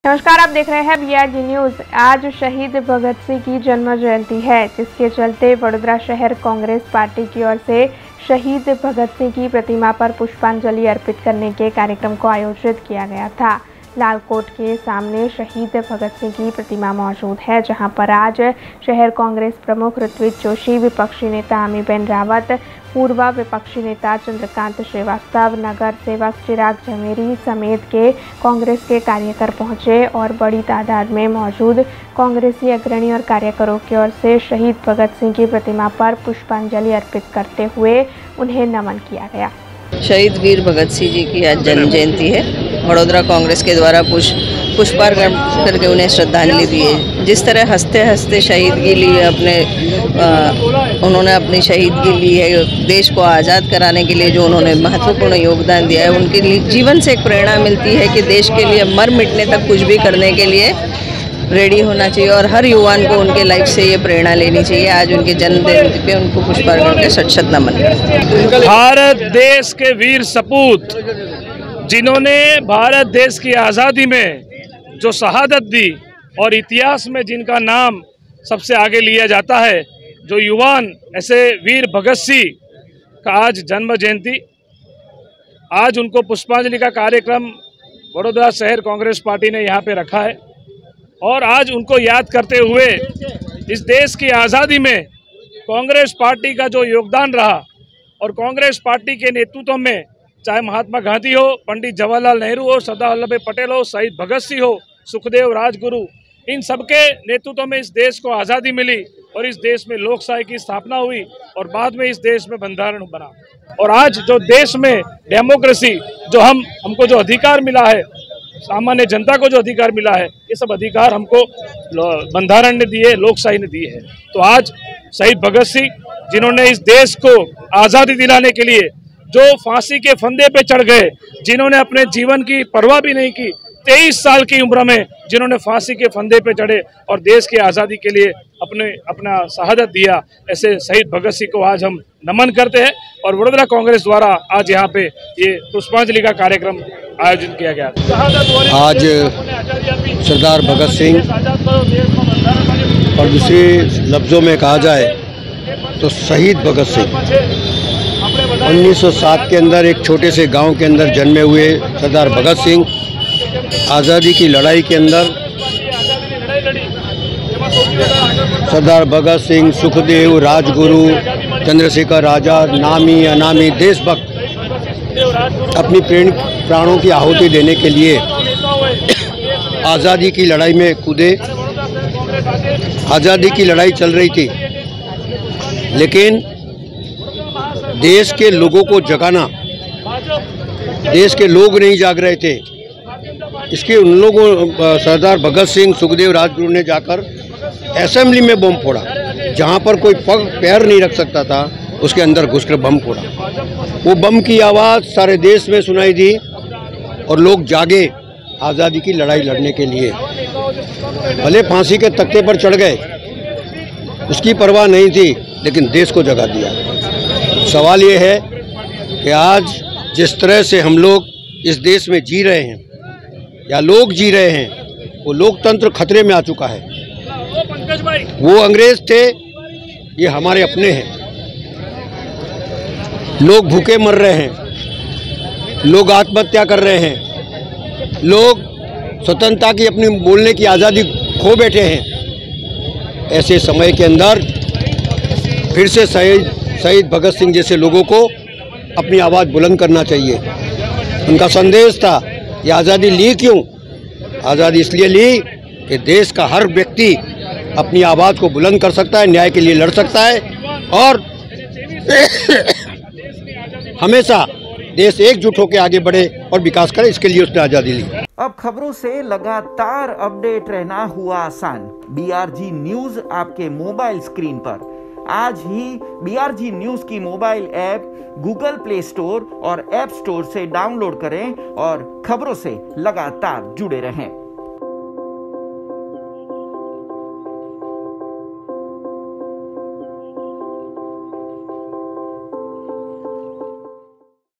नमस्कार, आप देख रहे हैं BRG न्यूज। आज शहीद भगत सिंह की जन्म जयंती है, जिसके चलते वडोदरा शहर कांग्रेस पार्टी की ओर से शहीद भगत सिंह की प्रतिमा पर पुष्पांजलि अर्पित करने के कार्यक्रम को आयोजित किया गया था। लालकोट के सामने शहीद भगत सिंह की प्रतिमा मौजूद है, जहां पर आज शहर कांग्रेस प्रमुख ऋत्विज जोशी, विपक्षी नेता आमीबेन रावत, पूर्व विपक्षी नेता चंद्रकांत श्रीवास्तव, नगर सेवक चिराग झमेरी समेत के कांग्रेस के कार्यकर पहुंचे और बड़ी तादाद में मौजूद कांग्रेसी अग्रणी और कार्यकरों की ओर से शहीद भगत सिंह की प्रतिमा पर पुष्पांजलि अर्पित करते हुए उन्हें नमन किया गया। शहीद वीर भगत सिंह जी की आज जन्म जयंती है। वडोदरा कांग्रेस के द्वारा पुष्पार्पण करके उन्हें श्रद्धांजलि दी है। जिस तरह हंसते हंसते शहीदगी ली उन्होंने अपनी शहीदगी ली है, देश को आज़ाद कराने के लिए जो उन्होंने महत्वपूर्ण योगदान दिया है, उनके लिए जीवन से एक प्रेरणा मिलती है कि देश के लिए मर मिटने तक कुछ भी करने के लिए रेडी होना चाहिए और हर युवान को उनके लाइफ से ये प्रेरणा लेनी चाहिए। आज उनके जन्म जयंती पे उनको पुष्पार्पण के शत नमन। भारत देश के वीर सपूत जिन्होंने भारत देश की आज़ादी में जो शहादत दी और इतिहास में जिनका नाम सबसे आगे लिया जाता है, जो युवान ऐसे वीर भगत सिंह का आज जन्म जयंती, आज उनको पुष्पांजलि का कार्यक्रम वडोदरा शहर कांग्रेस पार्टी ने यहाँ पे रखा है और आज उनको याद करते हुए इस देश की आज़ादी में कांग्रेस पार्टी का जो योगदान रहा और कांग्रेस पार्टी के नेतृत्व में चाहे महात्मा गांधी हो, पंडित जवाहरलाल नेहरू हो, सरदार वल्लभ भाई पटेल हो, शहीद भगत सिंह हो, सुखदेव, राजगुरु, इन सबके नेतृत्व में इस देश को आज़ादी मिली और इस देश में लोकशाही की स्थापना हुई और बाद में इस देश में बंधारण बना। और आज जो देश में डेमोक्रेसी जो हमको जो अधिकार मिला है, सामान्य जनता को जो अधिकार मिला है, ये सब अधिकार हमको बंधारण ने दिए, लोकशाही ने दी है। तो आज शहीद भगत सिंह जिन्होंने इस देश को आज़ादी दिलाने के लिए जो फांसी के फंदे पे चढ़ गए, जिन्होंने अपने जीवन की परवाह भी नहीं की, 23 साल की उम्र में जिन्होंने फांसी के फंदे पे चढ़े और देश की आज़ादी के लिए अपना शहादत दिया, ऐसे शहीद भगत सिंह को आज हम नमन करते हैं। और वडोदरा कांग्रेस द्वारा आज यहाँ पे ये पुष्पांजलि का कार्यक्रम आयोजन किया गया। आज सरदार भगत सिंह, और दूसरे लफ्ज़ों में कहा जाए तो शहीद भगत सिंह 1907 के अंदर एक छोटे से गांव के अंदर जन्मे हुए सरदार भगत सिंह आज़ादी की लड़ाई के अंदर सरदार भगत सिंह, सुखदेव, राजगुरु, चंद्रशेखर आज़ाद, नामी अनामी देशभक्त अपनी प्राणों की आहुति देने के लिए आज़ादी की लड़ाई में कूदे। आज़ादी की लड़ाई चल रही थी, लेकिन देश के लोगों को जगाना, देश के लोग नहीं जाग रहे थे। इसके उन लोगों सरदार भगत सिंह, सुखदेव, राजगुरु ने जाकर असेंबली में बम फोड़ा, जहां पर कोई पैर नहीं रख सकता था, उसके अंदर घुसकर बम फोड़ा। वो बम की आवाज़ सारे देश में सुनाई दी और लोग जागे आज़ादी की लड़ाई लड़ने के लिए। भले फांसी के तख्ते पर चढ़ गए, उसकी परवाह नहीं थी, लेकिन देश को जगा दिया। सवाल ये है कि आज जिस तरह से हम लोग इस देश में जी रहे हैं या लोग जी रहे हैं, वो लोकतंत्र खतरे में आ चुका है। वो अंग्रेज थे, ये हमारे अपने हैं। लोग भूखे मर रहे हैं, लोग आत्महत्या कर रहे हैं, लोग स्वतंत्रता की अपनी बोलने की आज़ादी खो बैठे हैं। ऐसे समय के अंदर फिर से शहीद भगत सिंह जैसे लोगों को अपनी आवाज़ बुलंद करना चाहिए। उनका संदेश था, ये आज़ादी ली क्यों? आज़ादी इसलिए ली कि देश का हर व्यक्ति अपनी आवाज़ को बुलंद कर सकता है, न्याय के लिए लड़ सकता है और हमेशा देश एकजुट होकर आगे बढ़े और विकास करे, इसके लिए उसने आज़ादी ली। अब खबरों से लगातार अपडेट रहना हुआ आसान। BRG न्यूज आपके मोबाइल स्क्रीन पर आज ही BRG न्यूज की mobile app Google Play Store और ऐप स्टोर से डाउनलोड करें और खबरों से लगातार जुड़े रहें।